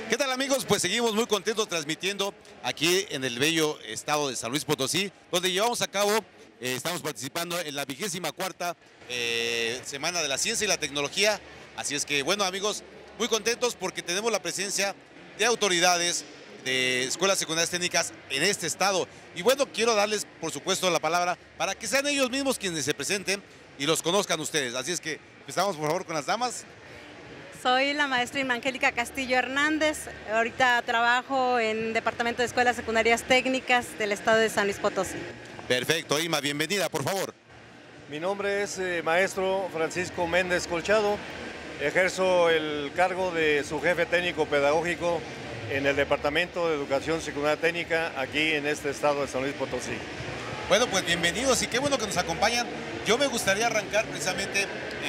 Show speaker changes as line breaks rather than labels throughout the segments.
¿Qué tal, amigos? Pues seguimos muy contentos transmitiendo aquí en el bello estado de San Luis Potosí, donde llevamos a cabo, estamos participando en la 24ª Semana de la Ciencia y la Tecnología. Así es que, bueno, amigos, muy contentos porque tenemos la presencia de autoridades de escuelas secundarias técnicas en este estado. Y bueno, quiero darles, por supuesto, la palabra para que sean ellos mismos quienes se presenten y los conozcan ustedes. Así es que empezamos, por favor, con las damas.
Soy la maestra Irma Angélica Castillo Hernández. Ahorita trabajo en el Departamento de Escuelas Secundarias Técnicas del estado de San Luis Potosí.
Perfecto, Irma, bienvenida, por favor.
Mi nombre es maestro Francisco Méndez Colchado. Ejerzo el cargo de su jefe técnico pedagógico en el Departamento de Educación Secundaria Técnica aquí en este estado de San Luis Potosí.
Bueno, pues bienvenidos y qué bueno que nos acompañan. Yo me gustaría arrancar precisamente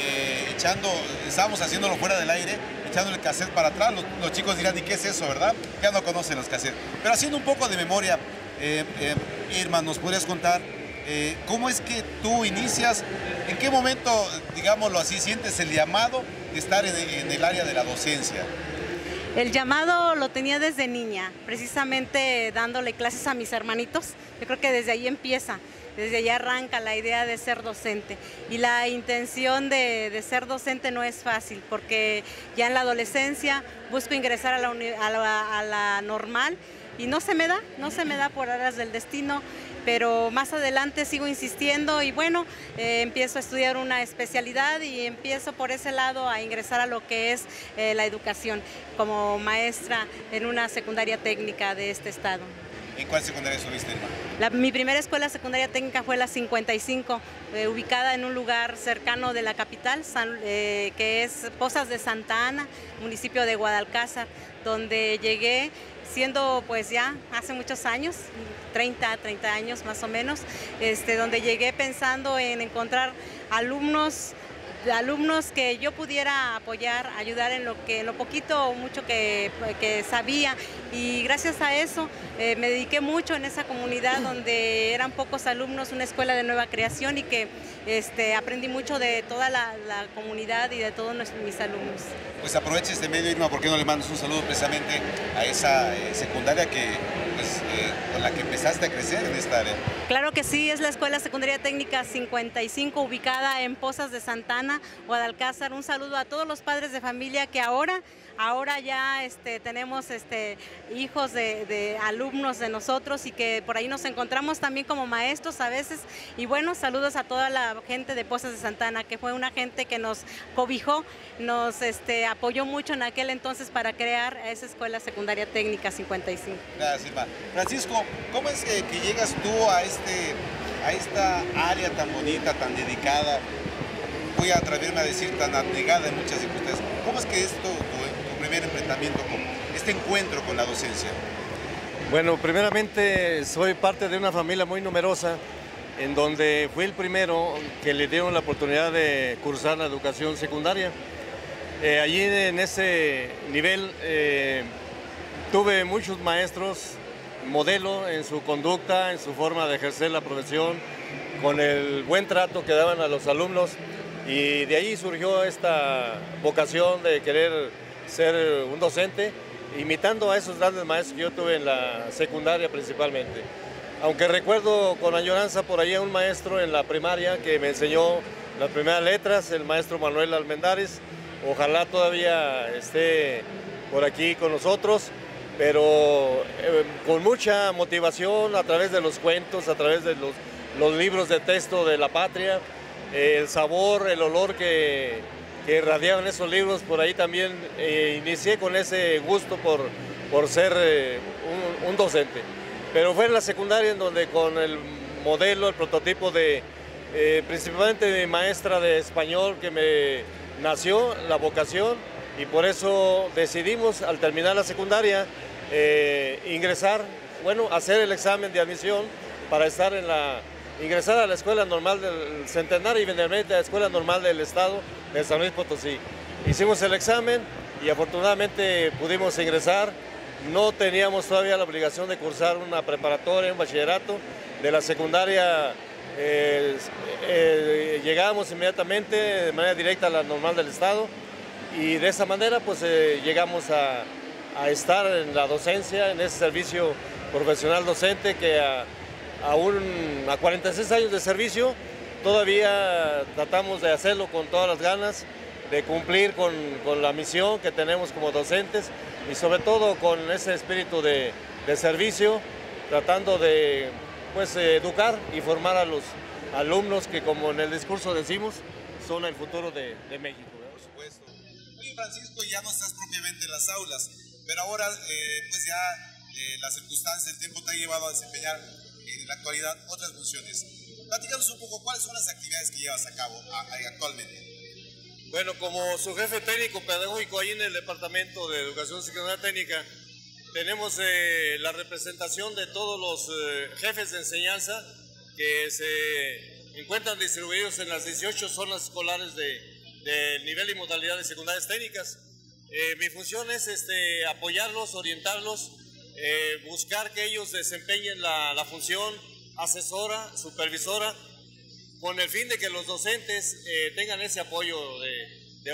estábamos haciéndolo fuera del aire, echando el cassette para atrás. Los chicos dirán, ¿y qué es eso, verdad? Ya no conocen los cassettes. Pero haciendo un poco de memoria, Irma, ¿nos podrías contar cómo es que tú inicias? ¿En qué momento, digámoslo así, sientes el llamado de estar en el área de la docencia?
El llamado lo tenía desde niña, precisamente dándole clases a mis hermanitos. Yo creo que desde ahí empieza, desde ahí arranca la idea de ser docente. Y la intención de ser docente no es fácil, porque ya en la adolescencia busco ingresar a la normal y no se me da por aras del destino. Pero más adelante sigo insistiendo y bueno, empiezo a estudiar una especialidad y empiezo por ese lado a ingresar a lo que es la educación como maestra en una secundaria técnica de este estado.
¿En cuál secundaria estuviste, Irma?
Mi primera escuela secundaria técnica fue la 55, ubicada en un lugar cercano de la capital, que es Pozas de Santa Ana, municipio de Guadalcázar, donde llegué siendo pues ya hace muchos años, 30 años más o menos, donde llegué pensando en encontrar alumnos que yo pudiera apoyar, ayudar en lo poquito o mucho que sabía, y gracias a eso me dediqué mucho en esa comunidad donde eran pocos alumnos, una escuela de nueva creación, y que aprendí mucho de toda la comunidad y de todos mis alumnos.
Pues aproveche este medio, Irma, ¿por qué no le mandas un saludo precisamente a esa secundaria con la que empezaste a crecer en esta área?
Claro que sí, es la Escuela Secundaria Técnica 55, ubicada en Pozas de Santa Ana, Guadalcázar. Un saludo a todos los padres de familia que ahora ya tenemos hijos de alumnos de nosotros, y que por ahí nos encontramos también como maestros a veces. Y bueno, saludos a toda la gente de Pozas de Santa Ana, que fue una gente que nos cobijó, nos apoyó mucho en aquel entonces para crear esa Escuela Secundaria Técnica 55.
Gracias, Irma. Francisco, ¿cómo es que llegas tú a esta área tan bonita, tan dedicada? Voy a atreverme a decir tan abnegada en muchas circunstancias. ¿Cómo es que es tu primer enfrentamiento con este encuentro con la docencia?
Bueno, primeramente soy parte de una familia muy numerosa, en donde fui el primero que le dieron la oportunidad de cursar la educación secundaria. Allí en ese nivel tuve muchos maestros modelo en su conducta, en su forma de ejercer la profesión, con el buen trato que daban a los alumnos, y de ahí surgió esta vocación de querer ser un docente, imitando a esos grandes maestros que yo tuve en la secundaria principalmente. Aunque recuerdo con añoranza por ahí a un maestro en la primaria que me enseñó las primeras letras, el maestro Manuel Almendares. Ojalá todavía esté por aquí con nosotros, pero con mucha motivación a través de los cuentos, a través de los libros de texto de la patria, el sabor, el olor que irradiaban esos libros. Por ahí también inicié con ese gusto por ser un docente. Pero fue en la secundaria en donde, con el modelo, el prototipo principalmente de mi maestra de español, que me nació la vocación, y por eso decidimos, al terminar la secundaria, hacer el examen de admisión para ingresar a la Escuela Normal del Centenario y finalmente a la Escuela Normal del Estado de San Luis Potosí. Hicimos el examen y afortunadamente pudimos ingresar. No teníamos todavía la obligación de cursar una preparatoria, un bachillerato. De la secundaria llegábamos inmediatamente de manera directa a la Normal del Estado, y de esa manera pues llegamos a estar en la docencia, en ese servicio profesional docente que aún a 46 años de servicio todavía tratamos de hacerlo con todas las ganas, de cumplir con la misión que tenemos como docentes y sobre todo con ese espíritu de servicio, tratando de pues, educar y formar a los alumnos que, como en el discurso decimos, son el futuro de México.
Por supuesto. Oye, Francisco, ya no estás propiamente en las aulas, pero ahora pues ya las circunstancias, el tiempo te ha llevado a desempeñar en la actualidad otras funciones. Platícanos un poco cuáles son las actividades que llevas a cabo actualmente.
Bueno, como su jefe técnico pedagógico ahí en el Departamento de Educación Secundaria Técnica, tenemos la representación de todos los jefes de enseñanza que se encuentran distribuidos en las 18 zonas escolares del nivel y modalidad de secundarias técnicas. Mi función es apoyarlos, orientarlos, buscar que ellos desempeñen la función asesora, supervisora, con el fin de que los docentes tengan ese apoyo de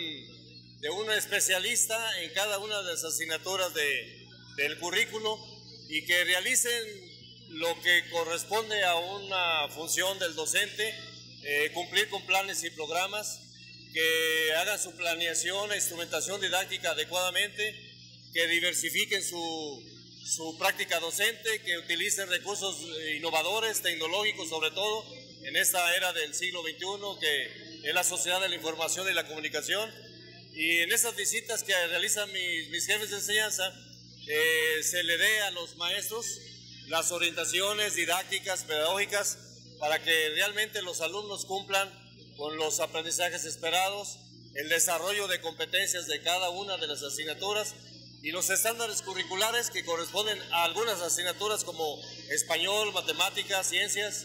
un especialista en cada una de las asignaturas del currículo y que realicen lo que corresponde a una función del docente, cumplir con planes y programas, que hagan su planeación e instrumentación didáctica adecuadamente, que diversifiquen su práctica docente, que utilicen recursos innovadores, tecnológicos sobre todo, en esta era del siglo XXI, que es la sociedad de la información y la comunicación. Y en esas visitas que realizan mis jefes de enseñanza, se le dé a los maestros las orientaciones didácticas, pedagógicas, para que realmente los alumnos cumplan con los aprendizajes esperados, el desarrollo de competencias de cada una de las asignaturas y los estándares curriculares que corresponden a algunas asignaturas como español, matemáticas, ciencias,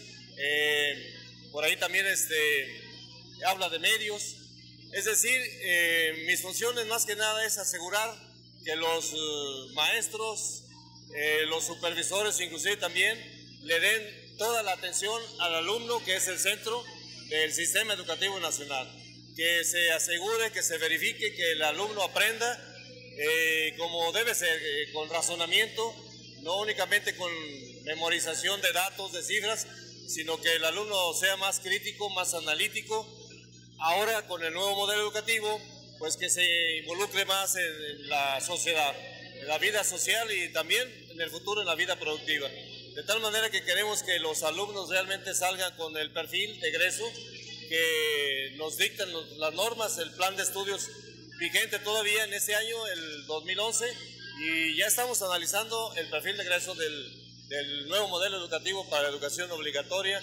por ahí también habla de medios. Es decir, mis funciones más que nada es asegurar que los maestros, los supervisores inclusive también le den toda la atención al alumno, que es el centro del sistema educativo nacional, que se asegure, que se verifique que el alumno aprenda como debe ser, con razonamiento, no únicamente con memorización de datos, de cifras, sino que el alumno sea más crítico, más analítico. Ahora con el nuevo modelo educativo, pues que se involucre más en la sociedad, en la vida social y también en el futuro en la vida productiva. De tal manera que queremos que los alumnos realmente salgan con el perfil de egreso que nos dictan las normas, el plan de estudios vigente todavía en este año, el 2011, y ya estamos analizando el perfil de egreso del nuevo modelo educativo para la educación obligatoria,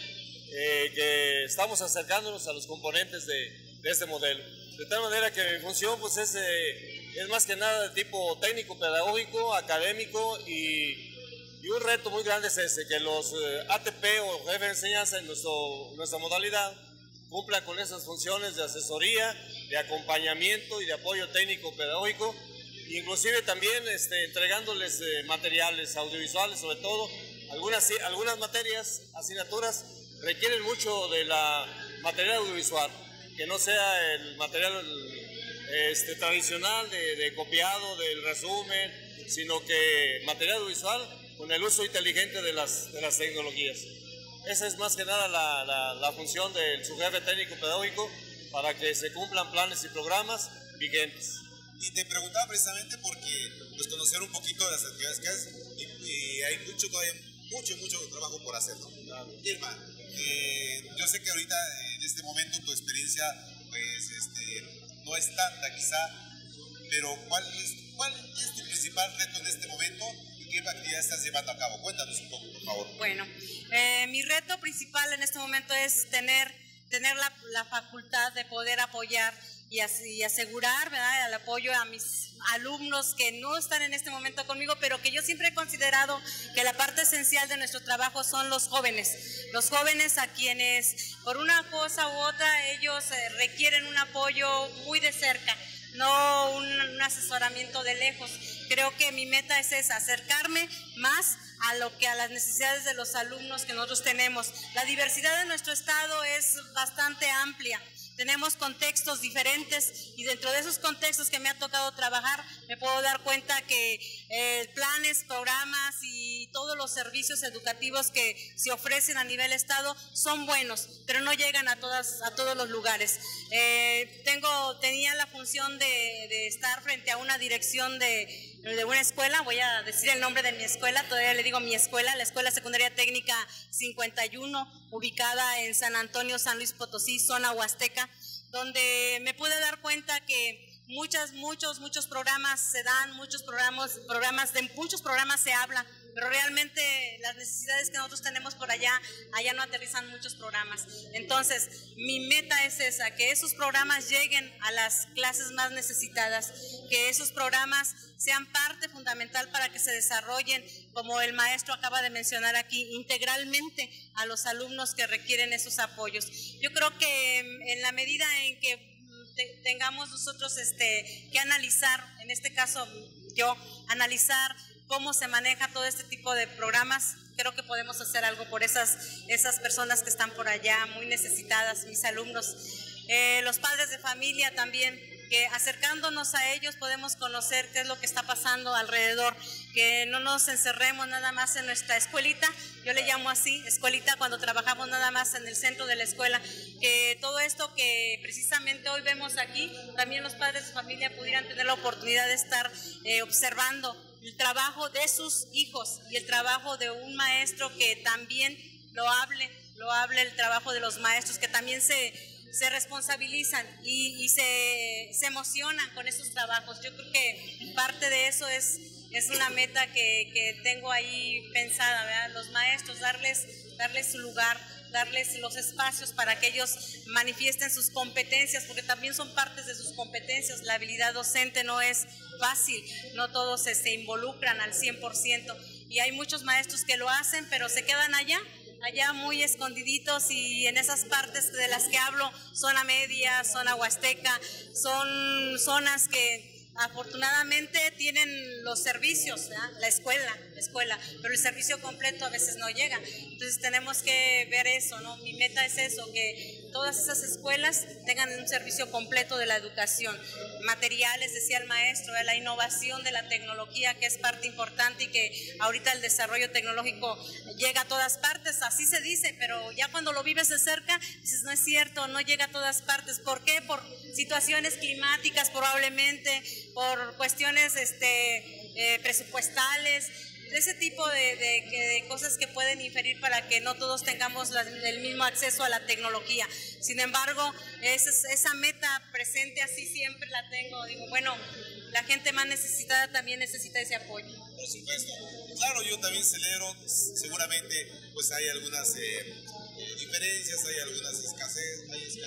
que estamos acercándonos a los componentes de este modelo. De tal manera que mi función pues, es más que nada de tipo técnico, pedagógico, académico y un reto muy grande es que los ATP o jefes de enseñanza en nuestra modalidad cumplan con esas funciones de asesoría, de acompañamiento y de apoyo técnico pedagógico, inclusive también entregándoles materiales audiovisuales, sobre todo algunas materias, asignaturas requieren mucho de la material audiovisual, que no sea el material tradicional de copiado, del resumen, sino que material audiovisual con el uso inteligente de las tecnologías. Esa es más que nada la función del subjefe técnico pedagógico para que se cumplan planes y programas vigentes.
Y te preguntaba precisamente porque pues, conocer un poquito de las actividades que haces y hay todavía mucho trabajo por hacer, ¿no? Claro. Irma, yo sé que ahorita en este momento tu experiencia pues no es tanta quizá, pero ¿cuál es tu principal reto en este momento y qué actividades estás llevando a cabo? Cuéntanos un poco, por favor.
Bueno, mi reto principal en este momento es tener la facultad de poder apoyar y asegurar, ¿verdad?, el apoyo a mis alumnos que no están en este momento conmigo, pero que yo siempre he considerado que la parte esencial de nuestro trabajo son los jóvenes a quienes por una cosa u otra ellos requieren un apoyo muy de cerca, no un asesoramiento de lejos. Creo que mi meta es esa, acercarme más a las necesidades de los alumnos que nosotros tenemos. La diversidad de nuestro estado es bastante amplia tenemos contextos diferentes y dentro de esos contextos que me ha tocado trabajar me puedo dar cuenta que planes, programas y todos los servicios educativos que se ofrecen a nivel estado son buenos, pero no llegan a todos los lugares. Tenía la función de estar frente a una dirección de una escuela, voy a decir el nombre de mi escuela, todavía le digo mi escuela, la Escuela Secundaria Técnica 51, ubicada en San Antonio, San Luis Potosí, zona Huasteca, donde me pude dar cuenta que muchos programas se dan, muchos programas se habla, pero realmente las necesidades que nosotros tenemos por allá no aterrizan muchos programas. Entonces, mi meta es esa, que esos programas lleguen a las clases más necesitadas, que esos programas sean parte fundamental para que se desarrollen, como el maestro acaba de mencionar aquí, integralmente a los alumnos que requieren esos apoyos. Yo creo que en la medida en que tengamos nosotros que analizar, en este caso yo, analizar cómo se maneja todo este tipo de programas, creo que podemos hacer algo por esas personas que están por allá muy necesitadas, mis alumnos, los padres de familia también, que acercándonos a ellos podemos conocer qué es lo que está pasando alrededor, que no nos encerremos nada más en nuestra escuelita, yo le llamo así, escuelita, cuando trabajamos nada más en el centro de la escuela, que todo esto que precisamente hoy vemos aquí, también los padres de familia pudieran tener la oportunidad de estar observando el trabajo de sus hijos y el trabajo de un maestro que también lo hable el trabajo de los maestros, que también se responsabilizan y se emocionan con esos trabajos. Yo creo que parte de eso es una meta que tengo ahí pensada, ¿verdad? Los maestros, darles su lugar, darles los espacios para que ellos manifiesten sus competencias, porque también son partes de sus competencias. La habilidad docente no es fácil, no todos se involucran al 100%, y hay muchos maestros que lo hacen, pero se quedan allá muy escondiditos, y en esas partes de las que hablo, zona media, zona huasteca, son zonas que afortunadamente tienen los servicios, ¿verdad? La escuela, pero el servicio completo a veces no llega. Entonces tenemos que ver eso, ¿no? Mi meta es eso, que todas esas escuelas tengan un servicio completo de la educación. Materiales, decía el maestro, de la innovación de la tecnología, que es parte importante, y que ahorita el desarrollo tecnológico llega a todas partes, así se dice, pero ya cuando lo vives de cerca, dices, no es cierto, no llega a todas partes. ¿Por qué? Por situaciones climáticas probablemente, por cuestiones presupuestales, de ese tipo de cosas que pueden inferir para que no todos tengamos el mismo acceso a la tecnología. Sin embargo, esa meta presente, así siempre la tengo. Digo, bueno, la gente más necesitada también necesita ese apoyo.
Por supuesto. Claro, yo también celebro, seguramente pues hay algunas diferencias, hay algunas escasez,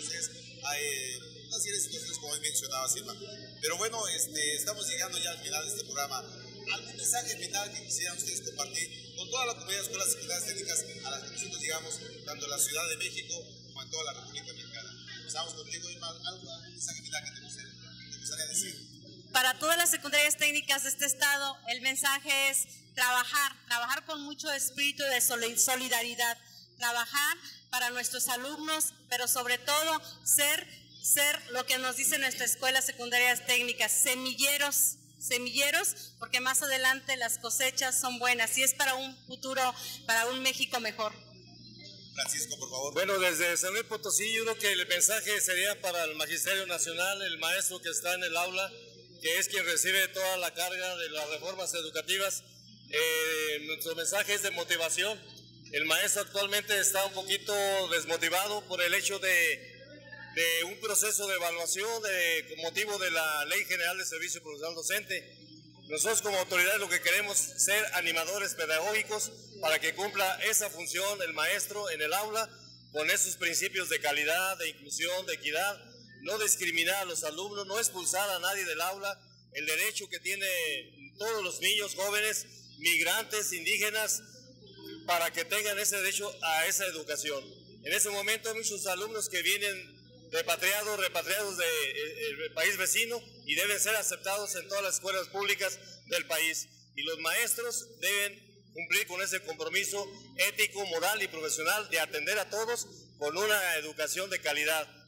hay una serie de situaciones como he mencionado, Silva. Pero bueno, estamos llegando ya al final de este programa. ¿Algún mensaje final que quisieran ustedes compartir con toda la comunidad de escuelas secundarias técnicas a las que nosotros llegamos, tanto en la Ciudad de México como en toda la República Mexicana? Empezamos contigo, Irma. ¿Algún mensaje final que te gustaría decir?
Para todas las secundarias técnicas de este estado, el mensaje es trabajar con mucho espíritu de solidaridad, trabajar para nuestros alumnos, pero sobre todo ser lo que nos dice nuestra Escuela Secundarias Técnicas, semilleros, porque más adelante las cosechas son buenas y es para un futuro, para un México mejor.
Francisco, por favor.
Bueno, desde San Luis Potosí, yo creo que el mensaje sería para el Magisterio Nacional, el maestro que está en el aula, que es quien recibe toda la carga de las reformas educativas. Nuestro mensaje es de motivación. El maestro actualmente está un poquito desmotivado por el hecho de un proceso de evaluación con motivo de la Ley General de Servicio Profesional Docente. Nosotros como autoridades lo que queremos es ser animadores pedagógicos para que cumpla esa función el maestro en el aula, con esos principios de calidad, de inclusión, de equidad, no discriminar a los alumnos, no expulsar a nadie del aula, el derecho que tienen todos los niños, jóvenes, migrantes, indígenas, para que tengan ese derecho a esa educación. En ese momento hay muchos alumnos que vienen repatriados del país vecino y deben ser aceptados en todas las escuelas públicas del país. Y los maestros deben cumplir con ese compromiso ético, moral y profesional de atender a todos con una educación de calidad.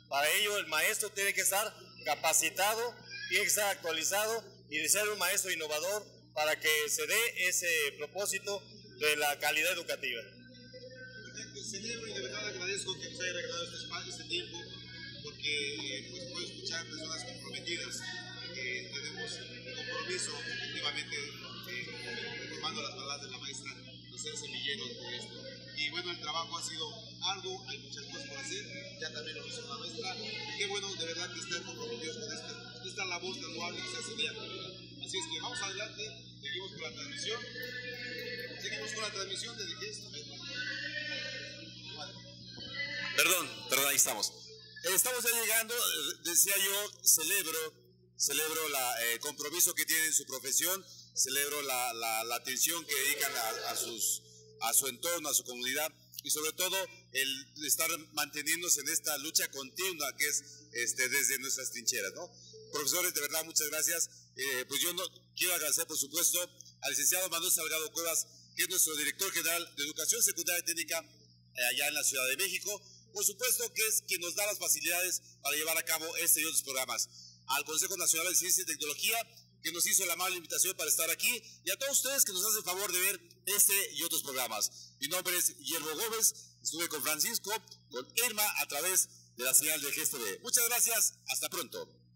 Para ello el maestro tiene que estar capacitado, tiene que estar actualizado y de ser un maestro innovador para que se dé ese propósito de la calidad educativa.
Celebro y de verdad agradezco que nos haya regalado este tiempo, porque pues, puedo escuchar personas comprometidas, que tenemos el compromiso, efectivamente, tomando las palabras de la maestra, de ser semillero de esto. Y bueno, el trabajo ha sido arduo, hay muchas cosas por hacer, ya también lo hizo la maestra, y qué bueno de verdad que están comprometidos con esta labor tan loable que se hace día con día. Así es que vamos adelante, seguimos con la transmisión. Seguimos con la transmisión desde que es.
Perdón, ahí estamos. Estamos ya llegando, decía yo, celebro el compromiso que tienen en su profesión, celebro la atención que dedican a su entorno, a su comunidad, y sobre todo el estar manteniéndose en esta lucha continua que es desde nuestras trincheras, ¿no? Profesores, de verdad, muchas gracias. Pues yo quiero agradecer, por supuesto, al licenciado Manuel Salgado Cuevas, que es nuestro director general de Educación Secundaria y Técnica allá en la Ciudad de México. Por supuesto que es quien nos da las facilidades para llevar a cabo este y otros programas. Al Consejo Nacional de Ciencia y Tecnología, que nos hizo la amable invitación para estar aquí, y a todos ustedes que nos hacen favor de ver este y otros programas. Mi nombre es Guillermo Gómez, estuve con Francisco, con Irma a través de la señal de GSTV. Muchas gracias, hasta pronto.